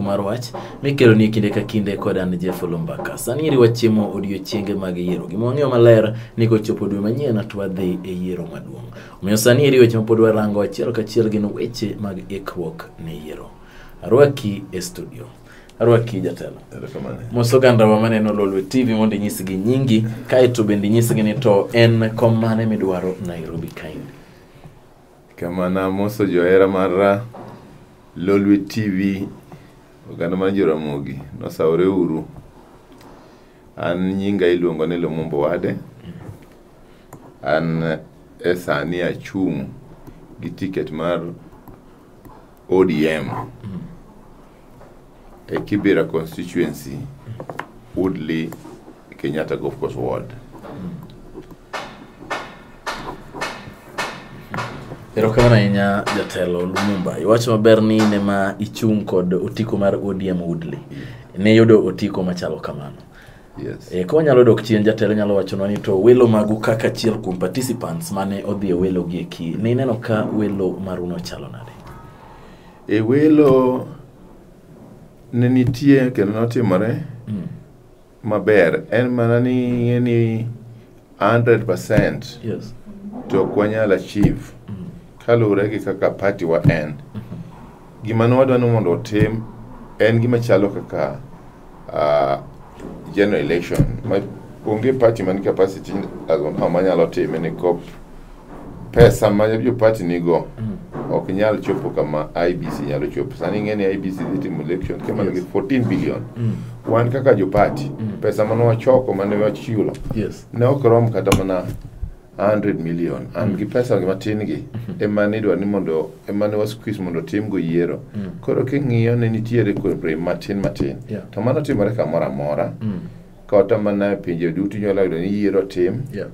mar Wach mikelo ni kinde ka kinde kod an Oloo Mbaka. Sani riwa chiemo odiochienge mag yiero. Gimong'eyo maler ni kochopo dwe manyien to wadhi e yiero maduong'. Omiyo sani riwa chiemo pod warango achiel kachiel gin weche mag ikruok ne yiero. Arwaki e studio. Arwaki jatelo. Moso gandawa maneno Oloo TV mondo nyisgi nyingi kaito bende nyisgi ni to en kom mane midwaro Nairobi kaindi. Kamana moso johera mar Oloo TV oganda mar Jaramogi nosaore uru. An nyinga iluongo ni Lumumba Owade. An esani achung' gi ticket mar ODM e Kibera constituency, Woodley Kenyatta Golf Course Ward. Erokamano ahinya jatelo Lumumba. Iwacho maber ni ne ma ichung' kod otiko mar ODM Woodley. Ne yudo otiko machalo kamano. Yes. Ko nyalo dok chien jatelo nyalo wachonwa ni to welo magu kaka achiel kuom participants mane odhi e welo gi eki. Ne ineno ka welo maruno chalo nade? E welo ne nitie kendo notimore maber. En mana ni 100% yes. to kwanyala achieve kalure gi kaka party wa en. Gima nwadwa no mondo otim en gima chalo kaka general election. Onge party man capacity as on how manyalo time ni kop pesa ma jo party nigo ok nyal chopo kama IBC nyalo chopo. Sani ngeni IBC itimo election kama yes. 14 billion. Wan kaka jo party pesa mano wachoko mane wachiulo. Yes. Ne okrom kata mana 100 million. And gi pesa matin gi emane dwa ni mondo emane was squeeze mondo tim go yiero. Koro king'iyo ne nitiere kore matin. Yeah. To mano timore kamoro amora. Kata mana pinje duto nyalo yudo ni yiero tim. Yeah.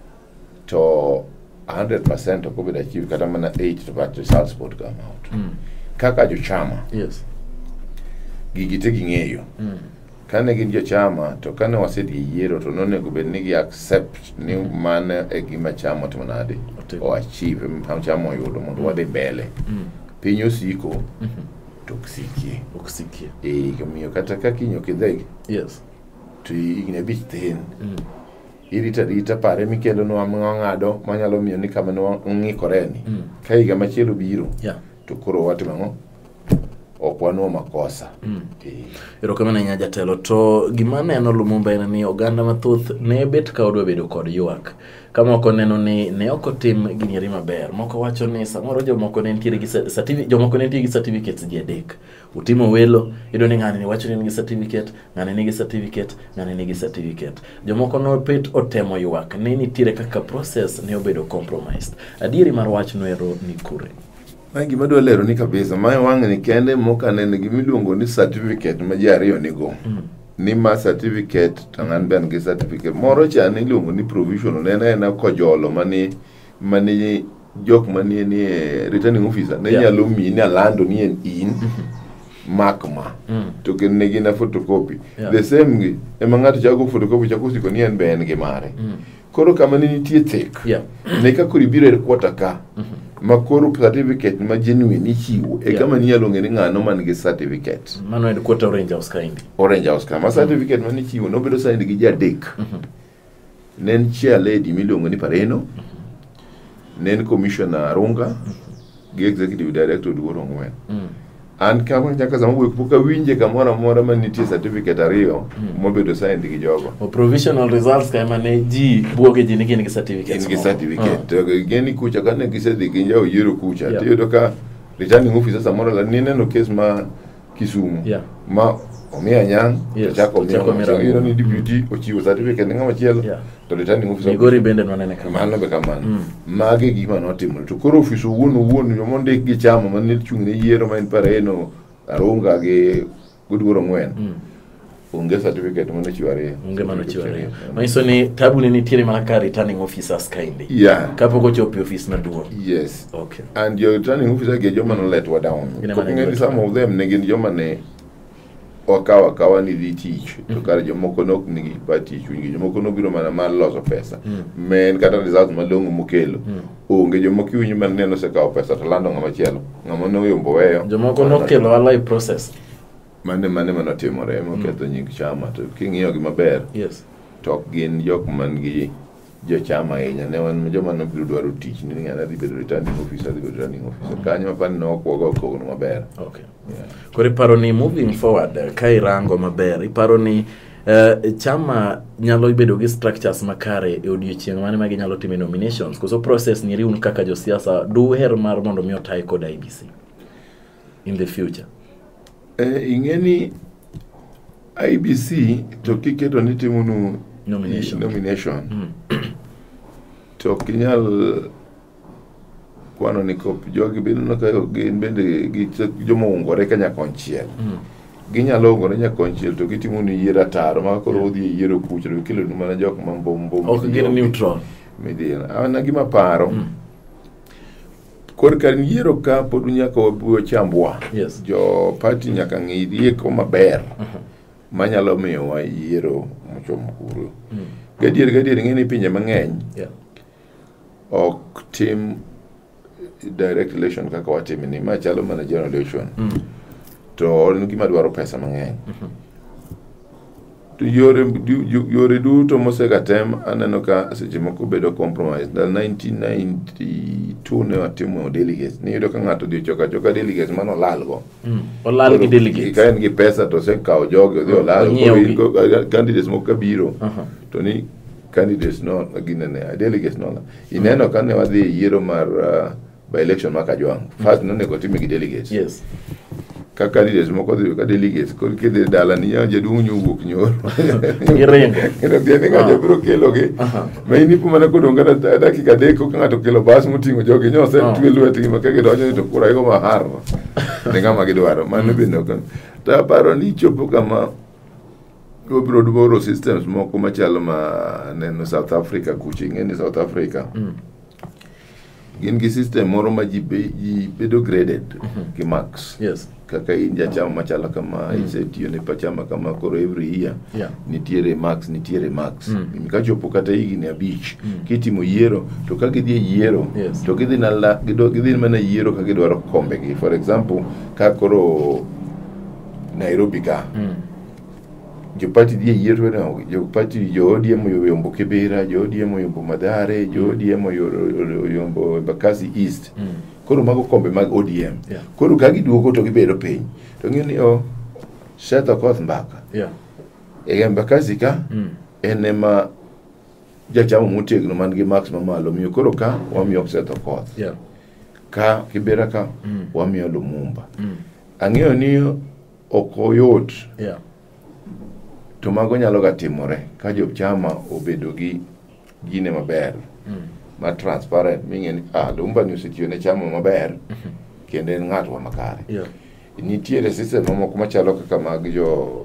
To 100% of COVID achieve kata mana 8 to but results would come out. Kaka jo chama. Yes. Gigite ging'eyo. Kane gin jo chama to kane wasedhi yiero to nonego bed ni gi accept ni mane e gima chama to manade o achieve chama yudo mondo wadhi mbele. Piny osiko to oksikie. Gimiyo kata kakinyo kidhegi. Yes. To igne bich thin. Irita pare mikelo no ng'ado manyalo miyo ni kama no ng'ikoreni. Ka higa machielo biro. Yeah. To koro watimo ng'o? Okwano makosa. Erokamano ahinya jatelo. To gima neno Lumumba en ni oganda mathoth ne bet ka odwa bedo kod ywak. Kama oko neno ni ne ok otim ginieri maber. Moko wacho ni samoro jomoko ne nitiere gi certificates ji adek. Utimo welo, ido ni ng'ani ni wacho ni nigi certificate, ng'ani nigi certificate, ng'ani nigi certificate. Jomoko no pet otemo ywak. Ne nitiere kaka process ne obedo compromised. Adieri mar wach no ero ni kure. Gima dwa lero ni kabisa mae wang' ni kende moka nene gimiluongo ni certificate ma ji ariyo nigo. Ni ma certificate tangan ben gi certificate moro cha ni luongo ni provisional nene kojolo mani jok mani ni returning officer ne nyalo mi ni alando ni en in makma to ken ne gina photocopy the same gi ema ng'ato chago photocopy chako siko ni en ben gi mare. Koro kama ni nitie tek ne ka kuri biro kwota ka makoro certificate ma genuine ichiwo e kama ni yalo ngeni ng'ano man gi certificate mano en kwota Orange House kaindi. Orange House kama certificate man ichiwo no bedo signed gi jadek. Nen chair lady miluongo ni Pareno. Nen commissioner Arunga gi executive director Duoro Ngwen. An kama nyaka zama wuok puka winje kamora mora man nitie certificate ariyo mobedo signed gi jogo. O provisional results kama ne ji buoge ji nigi certificate. Nigi certificate. To geni kucha kane gisedhi gi njao yiero kucha. Tiyo ka returning officer samora la nene case ma Kisumu. Ma omiya nyang chako omiya ni deputy ochiwo certificate ng'ama chielo. To returning officer Migori bende nonene kamano. Be kamano. Mage gima notimo. To koro office wuon jomondik gi chama man ne chung ne yiero ma en Pareno Arunga gi Duoro Ngwen. Unge certificate mano chiware. Unge mano chiware. Maiso ni tabu ni nitiere mana ka returning officers kaindi. Yeah. Kapo ko chopi office maduong'. Yes. Okay. And your returning officer ge joma no let wa down. Some of them ne gin joma ne wakawa ni dhi tich to kar jomoko nok nigi pati chunygi jomoko no biro mana mar loso pesa men kata result malongo mokelo onge jomoko winyo man neno se kawo pesa to lando ng'ama chielo ng'ama no yombo weyo jomoko no kelo a live process mane manotimore moketho nying chama. To king'iyo gi maber, yes, to gin jok man gi jochama ahinya. Ne wan joma nobiro dwaro tich ni ng'ana dhi bedo returning officer, kanyo mapani nokwogo kogono maber. Okay. Koro iparo ni moving forward ka irango maber, iparo ni chama nyalo bedo gi structures makare e odiochieng' mane ma ginyalo timo nominations, koso process ni riun kaka josiasa duher mar mondo mi otai kod IBC in the future? Ing'eni IBC to kiketo ni timunu nomination. To kinyal kwano ni kop jogi bedo na kayo gin bende jomo ungore kanya konchiel. Ginyalo ungore nya konchiel to gitimo ni yiero taro ma koro odhi yiero kucho to kilo mana jok mambombo. Ok gin neutral. Midina. Ana gima paro. Kor kan yiero ka pod nyaka wabuo chambwa. Yes. Jo party nyaka ng'idie ko maber. Manyalo miyo wa yiero mochomo kuro. Gadier ng'eni pinje mang'eny. Yeah. Ok tim direct election kaka watimi ni ma chalo mana general election. To en gima dwaro pesa mang'eny. To yore duto mosega tem aneno ka seche moko bedo compromise. Dal 1992 ne watimo delegates. Ni yudo ka ng'ato dhi choka delegates mano lalgo. Olal gi delegates. Ka en gi pesa to se kawo jogi odhi olal. Candidates moko kabiro. To ni candidates no ginene delegates no. Ineno ka ne wadhi yiero mar by election maka Kajwang'. First no nego time gi delegates. Yes. Ka candidates moko dhi ka delegates ko kidhi dala ni ya jaduong' nyuok nyoro. Irengo. Kendo tiende nga jabiro kelo gi. Ma inipo mana kodonga dakika deko ka ng'ato kelo bas moting'o jogi nyose twe lwetgi maka gidonjo to kura igo mahar. Ne ng'ama gidwaro. Mano bende ok. Ta paro ni chopo kama obiro dwaro systems moko machalo ma neno South Africa kuchi ng'eni South Africa. Gin gi system moro ma ji bedo graded ki marks. Yes. Kaka inja chama machalo kama isetiyo ne pachama kama koro every year. Yeah. Nitiere marks. Ka chopo kata higni 5 kitimo yiero to ka gidhi yiero to gidhi mana yiero ka gidwaro kombe gi. For example, ka koro Nairobi ka. Jo party die yiero na jo party jo ODM oyombo Kibera, jo ODM oyombo Madare, jo ODM oyombo Bakasi East. Koro mago kombe mag ODM. Yeah. Koro ka giduogo to gibedo piny. To ng'eni Seth Okoth Mbaka. Yeah. Bakasi ka enema jachamo motegno man gi marks mamalo miyo koro ka wamiyo Seth Okoth. Yeah. Ka Kibera ka wamiyo Lumumba. Ang'eyo ni okoyot. Yeah. To mago nyalo ga timore ka jo chama obedo gi gine maber. Ma transparent ming'eni Lumumba ni osetiyo ne chama maber kendo en ng'at wa makare. Yeah. Nitiere system moko machalo kaka mag jo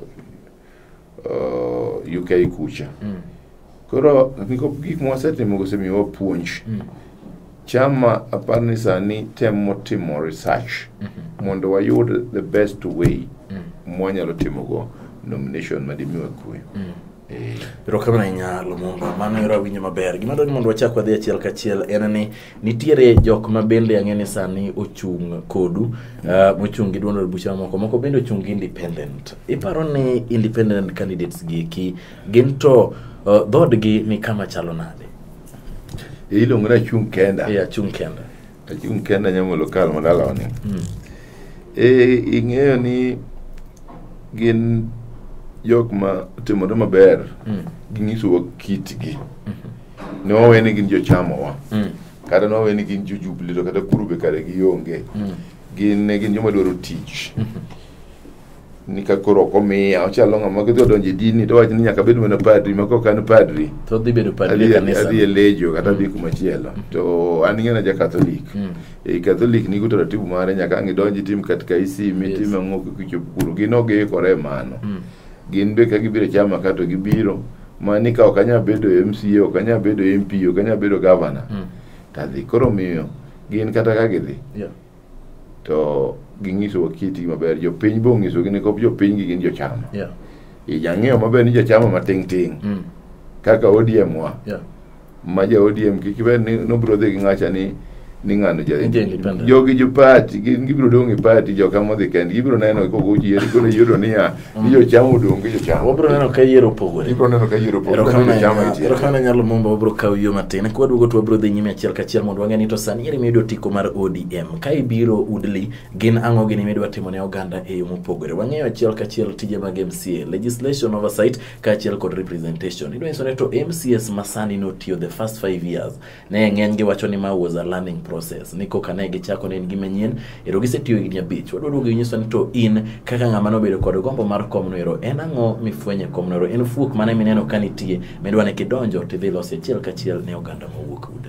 UK kucha. Koro gik mwasetimo gosemiyowa puonj. Chama aparni sani temo timo research mondo wayud the best way mwanyalo timogo nomination madimiwa kwe. Pero kama nyalo Lumumba mano yora winyo maber. Gima dwani mondo wachak wadhi achiel kachiel en ni nitiere jok ma bende ang'eni sani ochung' kodu mochung' gi duond bucha moko bende ochung' independent. Iparo ni independent candidates gi gin to dhodgi ni kama chalo nade? Ilongo na chung kenda. Yeah, chung kenda. Chung kenda nyamo lokal madala wani. Ing'eyo ni gin jok ma timore maber ginyisowa kitgi. Ne waweni gin jochama wa. Kata ne waweni gin jojubli to kata kurube kare gionge. Gin joma dwaro tich. Ni ka koro komiya ochalo ng'ama gidhi donjo e dini to wacho ni nyaka bed mana padri ma kok an padri to dhi bedo padri kanisa adhi lejo kata dhi kumachielo to an ng'ena ja Catholic. Catholic ni taratibu mare nyaka ngidonji tim katika isi mitima ng'oko kichopuru ginoge kore mano. Gin be ka gibiro chama kato gibiro mani ka okanya bedo MCA okanya bedo MP okanya bedo governor. Tadhi koro miyo gin kata ka gidhi. To ginyiso kiti maber jo piny bo ngiso gini kop jo piny gi gin jo chama. Jang'eyo maber ni jo chama mating ting. Kaka ODM wa. Ma ja ODM kikiber ni no bro dhi ng'acha ni ni ng'ano independent. Jogi jo party gibiro dong' e party joka modhi kend gibiro neno koko yiero koro yudo niya ni jo chamo dong' jo chamo wabro neno ka yiero opogore. Ibiro neno ka yiero opogore Erokamano nyalo Lumumba wabro kawo yo matin kwa duogo to wabro dhi nyime achiel kachiel mondo wang'e ni to sani ere miyudo tiko mar ODM ka ibiro Woodley gin ang'o gini midwa timo ne oganda e yo mopogore. Wang'eyo achiel kachiel tije mag MCA, legislation oversight kaachiel kod representation. Idwa nyiso ni to MCAs masani notiyo the first 5 years ne ng'eny gi wacho ni ma was a learning process ni koka ne gichako ne gi manyien ero gisetiyo higni 5. Wadwa duogo nyiso ni to in kaka ng'ama nobedo kod gombo mar komno ero en ang'o mifwenye komno ero en fuok mane mineno ka nitie midwa ne kidonjo tidhi losi achiel kachiel ne oganda mawuok Woodley.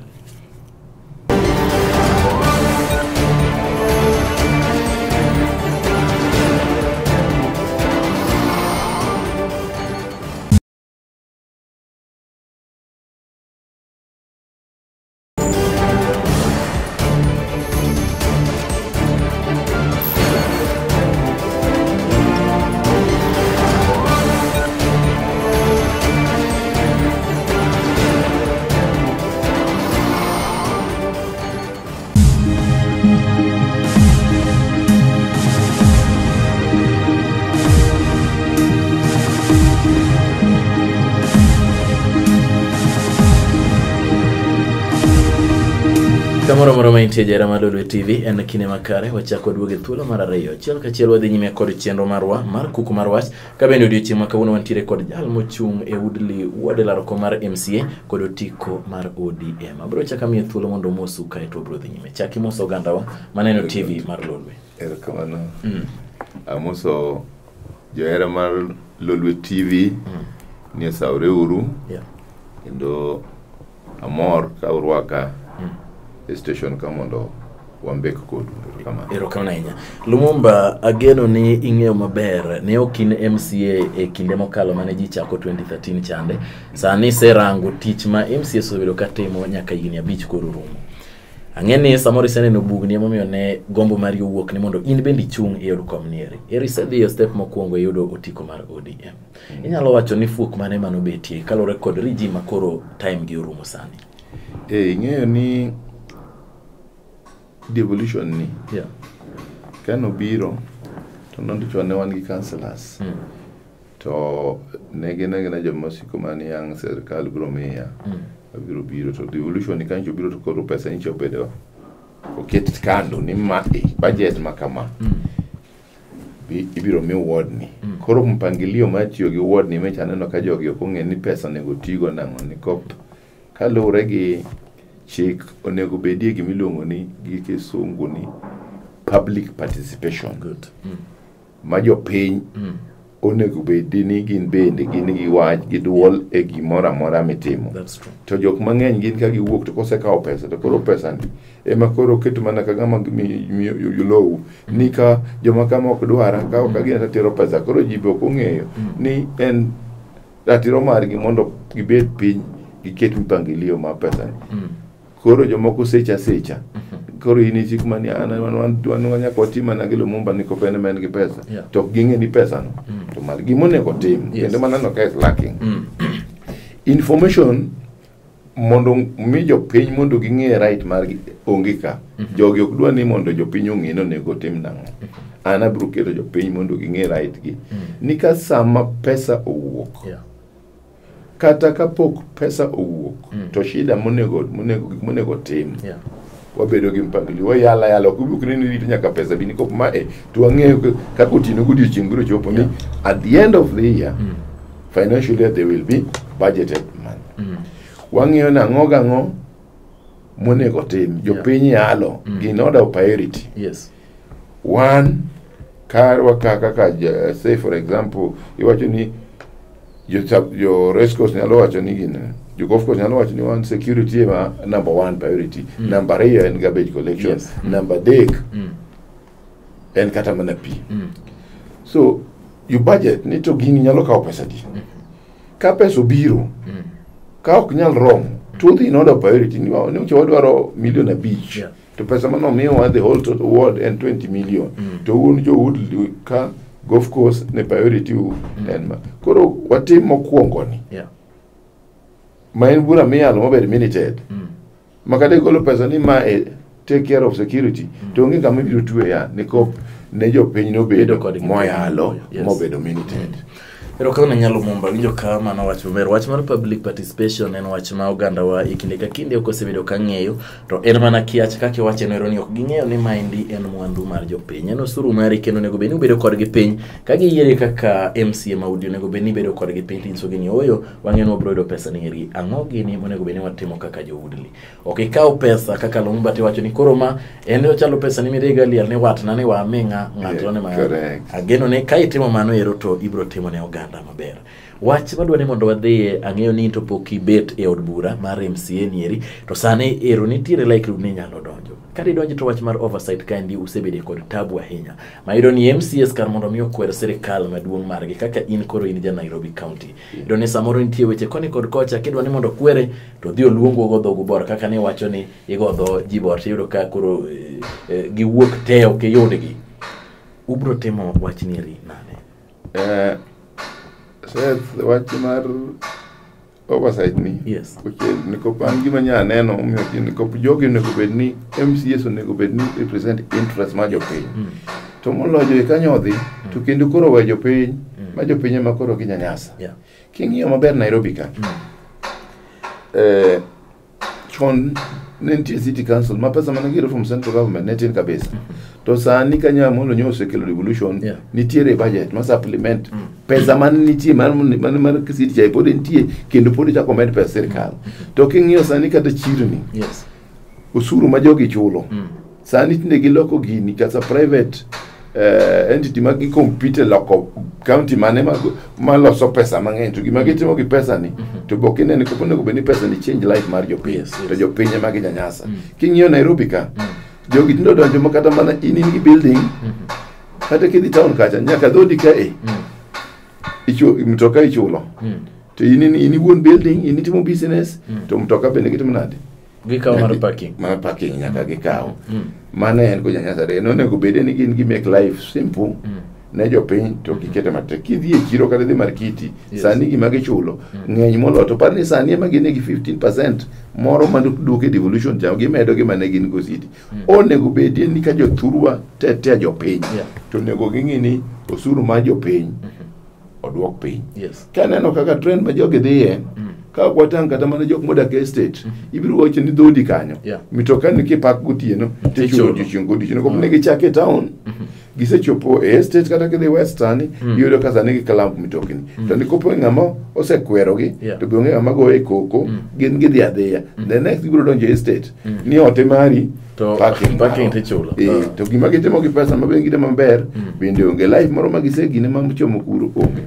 Kamoro maintie jera mar Oloo TV en kine makare wachako duoge thuolo mar ariyo achiel kachiel wadhi nyime kod chenro marwa mar kuku mar wach ka bende odiochieng' ma kawuono wantiere kod jal mochung' e Woodley Ward laroko mar MCA kod otiko mar ODM. Abro chaka miye thuolo mondo mosu kae to bro dhi nyime chaki moso ogandawa maneno TV mar Oloo. Erokamano. Amoso johera mar Oloo TV ni saure uru kendo amor ka urwaka station kamondo wambek kodu kama erokamano ahinya. Lumumba, ageno ni ing'eyo maber ne okin MCA e kinde mokalo mane ji chako 2013 chande sani serango tich ma MCA sobedo katimo nyaka higni 5 koro rumo. Ang'eni samoro iseneno bugni momiyo ne gombo mari owuok ni mondo in bende ichung' e od komnieri. Eri isedhi e step mokwongo yudo otiko mar ODM. Inyalo wacho ni fuok mane manobetie kalore kod regime makoro time gi orumo sani. Ing'eyo ni devolution ni kano biro to nondicho ne wan gi councillors to negina jomosiko mani yang serikal biro miya biro to devolution ni kanjo biro to koro pesa ni chobedo oket kando ni budget makama ibiro mi ward ni koro mpangilio matiyo gi ward ni mecha neno ka jogi okong'e ni pesa nego tigo nang'o ni kop kalure gi chik onego bedie gimiluongo ni gi kisungu ni public participation. Good. Ma jopiny onego bedi ni gin bende gin gi wach gi duol e gimoro amora mitimo. That's true. To jok mang'eny gin ka giwuok to kosekawo pesa to koro pesa ni ema koro keto mana ka gama yulow ni ka joma kama ok dwara ka ok gin tero pesa koro ji be ok ong'eyo ni en ratiro margi mondo gibed piny giket mpangilio ma pesa ni. Koro jomoko secha koro ini chik mani wan nyaka otima na gi Lumumba ni kopene men gi pesa to ging'e ni pesa no to mal gimonego tim kendo manano ka is lacking information mondo mi jopiny mondo ging'e right margi onge ka jogi ok dwa ni mondo jopiny ong'e no nego tim nang'o. An abiro keto jopiny mondo ging'e right gi ni ka sama pesa owuok kata kapok pesa owuok to shida monego tim wabedo gi mpangilio wayala kubuk ni rito nyaka pesa bini kop ma to wang'eyo kako tino godiochieng' biro chopo ni at the end of the year financially there will be budgeted money. Wang'eyo na ng'o monego tim jopiny yalo gin order of priority. One kaka say for example iwacho ni your race course nyalo wacho ni gin your golf course nyalo wacho ni one security ema number 1 priority number 2 en garbage collection number 3 en kata mana pi so you budget ni to gini nyalo kawo pesa di ka pesa obiro ka ok nyal romo to the in order priority ni wadwaro million abich to pesa mano miyo the whole total ward and 20 million to un jo Woodley ka golf course ne priority en koro watim mokwongo ni ma en bura miyalo mobed minuted makade golo pesa ni ma take care of security to onge kama ibiro tuwe ya niko ne jopiny nobedo moyalo mobedo militant. Pero kama nyalo momba winjo kama na wach maber wach mar public participation en wach ma oganda wa ikinde ka kinde ok osebedo ka ng'eyo to en mana kiach kaka wacho no ni ok ging'eyo ni maendi en mwandu mar jopiny en osuru mari kendo nego beni bedo kod gi piny ka giyiere kaka MCA Maudi nego beni bedo kod gi piny tinso gini oyo wang'eno obro yudo pesa ni eri ang'o gini monego beni watimo kaka jo Woodley ok ikaw pesa kaka Lumumba ti wacho ni koro ma en ochalo pesa ni mirega liel ne watna ne wa menga ng'ato ne ma ageno ne ka itimo mano ero to ibro timo ne oganda maber. Wach madwa ni mondo wadhie ang'eyo ni to pok ibet e od bura mar MCA nieri to sane ero nitiere like ni nyalo donjo. Kadi donjo to wach mar oversight kandi usebede kod tabu ahinya. Mayudo ni MCAs kar mondo mi okwer sirikal maduong' margi kaka in koro in ja Nairobi County. Iyudo ni samoro nitie weche koni kod kocha kidwa ni mondo kwere to dhi oluongo go dhogu bor kaka ne wacho ni igodho jibor tiyudo ka koro giwuok te ok yudgi. Ubro timo wach nieri nane? Seth wach mar oversight ni okay niko pangi manya neno umiyo niko jogi nego bedni MCAs nego bedni represent interest ma jopiny to moloyo kanyodhi to kendo koro we jopiny ma jopiny ma koro ginyanyasa king'iyo maber Nairobi ka chon nentie city council ma pesa managiro from central government netin kabisa to sani kanya mondo nyose kelo revolution nitiere budget ma supplement pesa man nitie man city chai pod nitie kendo pod chako med pesa sirkal to king'iyo sani kata chirni usuru ma jogi chulo sani tinde giloko gini kasa private entity ma gi compete loko county mane ma loso pesa mang'eny to gima gitimo gi pesa ni to bokene ni kopone go beni pesa ni change life mar jopiny to jopiny ma ginyanyasa king'iyo Nairobi ka jogi tindo donjo makata mana in gi building kata kidhi town kacha nyaka dhodi ka mtoka ichulo to in wuon building in timo business to mtoka bende gitimo nade gikaw mar parking nyaka gikaw mane en ko nyanyasa re no nego bede ni gin gi make life simple ne jopiny to gikete matek kidhi e chiro kata dhi markiti sani gima gichulo ng'eny molo to par ni sani ema gin gi 15% moro manduoke devolution jam gimedo gima ne gin go city onego bede ni ka jothurwa tete jopiny to nego ging'ini osuru ma jopiny odwok piny kaneno kaka trend ma jogi dhiye ka kwatang kata mana jok modak e state ibiro wacho ni dhodi kanyo mitoka ni kipak gotieno tichulo jichieng godiechieng ko ne gichake town gisechopo e state kata kidhi western yudo ka sani gikalamp mitokni to ni kopo ng'ama osekwerogi to be ng'ama go e koko gin gidhi adhiya the next ibiro donjo e state ni ote mari to parking tichulo to gima gitimo gi pesa mabe ngide maber bende onge life moro ma gisegine ma chomo kuro onge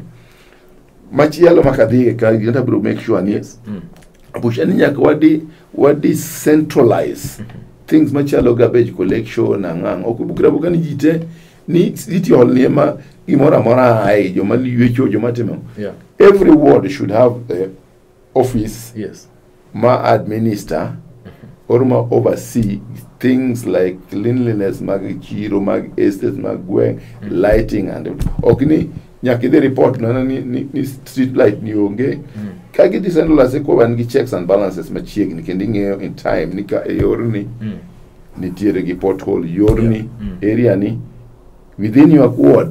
machielo makadhi ka gita bro make sure ni abushani nyaka wadi centralize things machielo garbage collection ngang okubukira bukani jite ni city hall ni ma gimora mora ai joma liwecho joma timo every ward should have a office ma administer or ma oversee things like cleanliness mag chiro mag estate mag gweng lighting and okni nyakide report na ni street light ni onge ka gi decentralize ko wan gi checks and balances machiegni kendo ng'eyo in time ni ka yorni nitiere gi pothole yorni area ni within your ward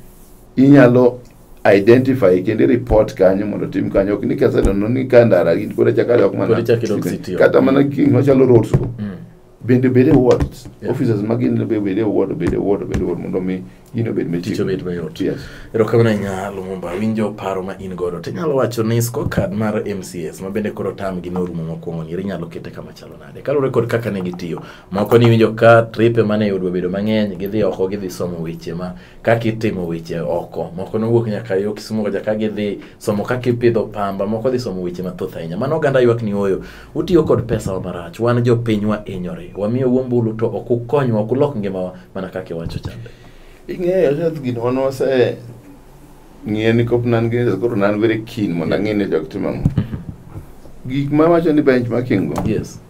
inyalo identify kendo report kanyo mondo tim kanyo ok ni kasa no ni kandara gin kore chakale ok mana kata mana kingo chalo roads go bede wards officers magin bede ward mondo mi ino bed meticho bed mayot ero kamana nyalo Lumumba winjo paro ma in godo te nyalo wacho ni scorecard mar MCAs ma bende koro tam gi norumo mokwongo ni nyalo kete kama chalo nade kalo record kaka ne gitiyo moko ni winjo ka tripe mane yudwa bedo mang'eny gidhi oko gidhi somo weche ma kaka itimo weche oko moko no wuok nyaka yo Kisumu ka gidhi somo kaka ipidho pamba moko dhi somo weche mathoth ahinya mano oganda ywak ni oyo utiyo kod pesa wa marach wan jo pinywa enyore wamiyo wombulu to okukonywa okulok ngima mana kaka wacho chande ing'eyo jat gino ono se ng'eni kop nan gine koro nan very keen mondo ang'ine jok timang gik ma wacho ni benchmarking go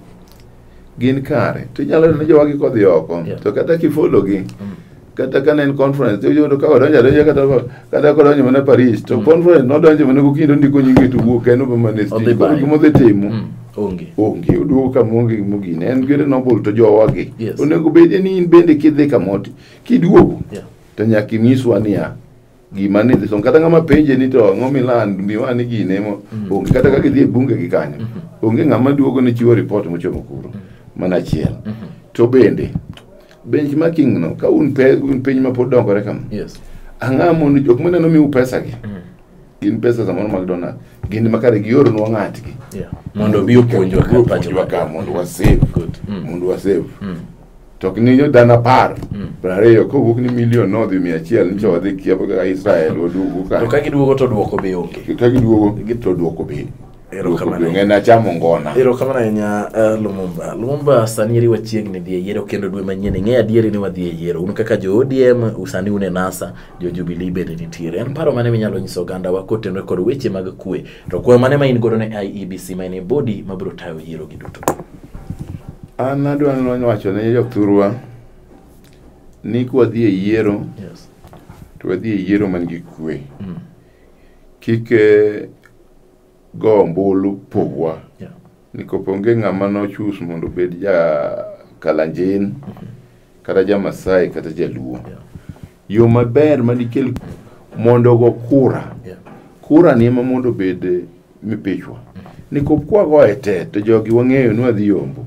gin kare to nyalo ne jowagi kodhi oko to kata kifollow gi kata kana en conference to yodo ka odonjo kata kodonjo mana Paris to conference no donjo mana gokindo ndiko nyinge to wuok eno ma ne street ko gimo dhi timo onge oduogo kama onge mogine en gwere nobul to jowagi Yes. onego bed ni in bende kidhi kamoti kiduogo to nyaka inyiswa niya gima ni so kata ng'ama penje ni to ang'o miland miwani gine mo onge kata kaka idhi e bunge gi kanyo onge ng'ama duogo ni chiwo report mochomo kuro mana achiel to bende benchmarking no ka un piny ma pod dongore kama ang'a mondo jok maneno miu pesa gi gin pesa samoro mag donald gin makare gior nwa ng'atgi mondo bi opuonjwa ka mondo wasave to kinyo dana par prareyo kowuok ni milion nodhi 100 ncho wadhi kiapo kaka Israel oduogo ka to ka giduogo to duoko be onge ka giduogo to duoko be ng'ena chamo ngona erokamano ahinya Lumumba sani eri wachiegni dhi e yiero kendo dwe manyien ing'e adieri ni wadhi e yiero un kaka jo ODM usani une NASA jo Jubilee bende nitiere en paro mane minyalo nyiso oganda wa kotenore kod weche mag kwe to kwe mane ma in godo ne IEBC ma en body mabiro tayo yiero gi duto an adwa ni wacho ne jokthurwa ni kwa dhi e yiero to wadhi e yiero man gi kwe kike go mbulu pogwa nikoponge ng'ama nochus mondo bed ja Kalenjin kata ja Masai kata ja Luo yo maber madikel mondo go kura ni ema mondo bed mipichwa nikopkwa go ete to jogi wang'eyo ni wadhi yombo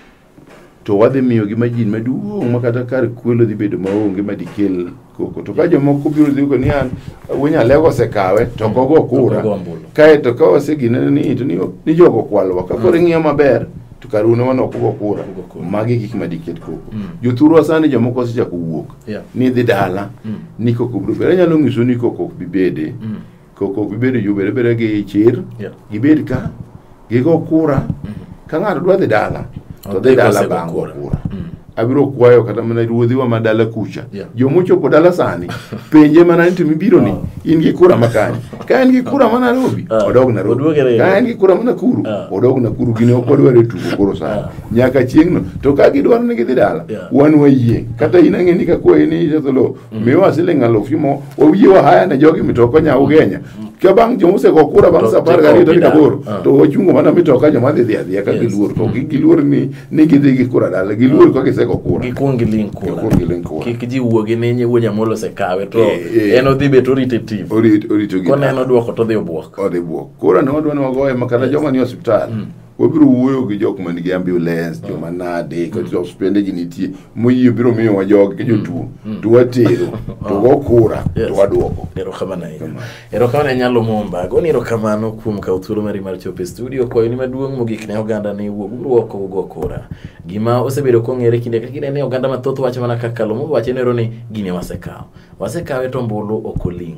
to wadhi miyo gi majin maduong' makata kar kwelo dhi bedo maonge madikel koko to ka jomoko biro dhi ko ni an winyalego sekawe to gogo kura kae to ka wasegine ni jogo kwalwa ka kore ng'iyo maber to karuna wano kugo kura magi gik madiket koko jothurwa sani jomoko sechako wuok ni dhi dala ni koko biro bere nyalo ng'iso ni koko bibede koko bibede bere gi chir gibed ka gigo kura ka ng'ato dwa dhi dala to dhi dala bang' kura abiro kwayo kata mana ruodhiwa madala kucha jomochopo dala sani penje mana ni mibiro ni in gi kura makani ka en gi kura mana Nairobi odog Nairobi ka en gi kura mana Nakuru odog Nakuru gine okodware tugo koro sani nyaka chieng'no to ka gidwaro ni gidhi dala wan wayie kata in ang'e ni ka kwaye ni jatolo miwa siling 1000 owiye wa haya na jogi mitoko nya ugenya ka bang' jomose go kura bang' sapar gari to kaboro to wachungo mana mitoka joma dhi adhiya ka giluor to giluor ni gidhi gi kura dala giluor ka gisego kura gikungi link kura kik ji wuogi ni nyi wuonya molo se kawe to en odhi bet oritative orito gi koneno duoko to dhi obuok kura ne wadwa ni wagoye makata joma ni hospital wabiro wuoyo gi jok man gi ambulance joma nade kata hospitende gi nitie moyie biro miyo wa jog ke jotuo to watero to go kura to waduoko erokamano nyalo Lumumba goni erokamano kuom kawo thuolo mari mar chopo e studio kwayo ni maduong' mogik ne oganda ni wuok go kura gima osebedo kong'ere kinde ka kinde ne oganda mathoth wacho mana kaka Lumumba wacho nero ni gine wasekawe to mbulu okoling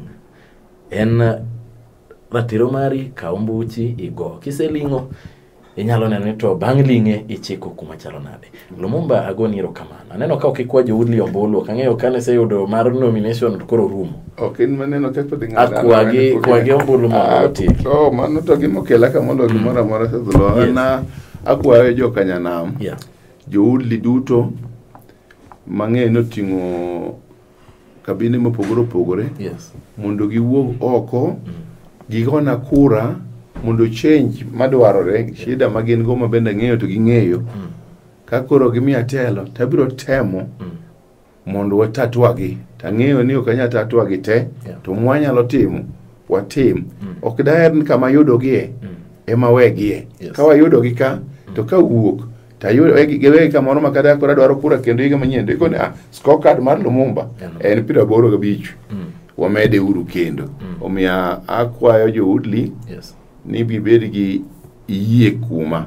en ratiro mari kawo mbuchi igo kiseling'o inyalo neno to bang' ling'e ichiko kuma chalo nade Lumumba agoni erokamano aneno ka okikwa jo Woodley ombulu kang'eyo kane se yudo mar nomination to koro rumo in maneno kaka dhi ng'ado kwagi ombulu mondo otiki mano to gimokela ka mondo gimoro amora sezolo na akwayo jo Kanyanam jo Woodley duto mang'eyo noting'o kabine mopogore opogore mondo giwuog oko gigona kura mondo change madwarore shida magin go mabende ng'eyo to ging'eyo ka koro gimiya telo tabiro temo mondo watatwagi tang'eyo ni okanya tatwagi te to mwanyalo timo watim ok daher ni kama yudogie ema wegie ka wayudogi ka to ka wuok tayudo giwe kamoro makata kora dwaro kura kendo higa manyien iko ni scorecard mar Lumumba en 85 wamede uru kendo omiya akwayo jo Woodley ni bibed gi yie kuma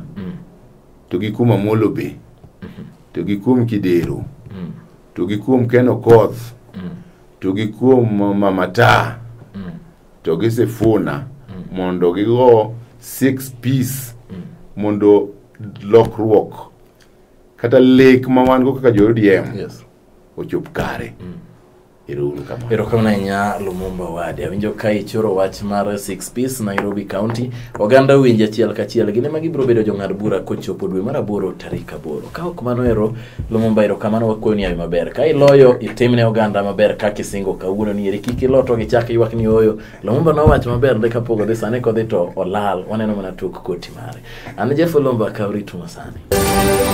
to gi kuma molo be to gi kum Kidero to gi kum Keno Koth to gi kum Mamata to gi Sifuna mondo gi go 6 piece mondo lokruok kata lek ma wan go kaka jo ODM ochop kare Erokamano ahinya Lumumba Owade. Awinjo ka ichoro wach mar 6 piece Nairobi County. Oganda winjo achiel kachiel gine ma gibiro bedo jong'ad bura kochopo dwe mar 8 tarik 8. Ka ok mano ero Lumumba erokamano wakoni ayo maber. Ka iloyo itimne oganda maber kaka isingo kawuono ni eri kik iloto gichak ywak ni oyo. Lumumba nowacho maber ndeka pogo dhi sane kodhi to olal waneno mana tuk koti mare. An Jeff Oloo Mbaka uritu masani.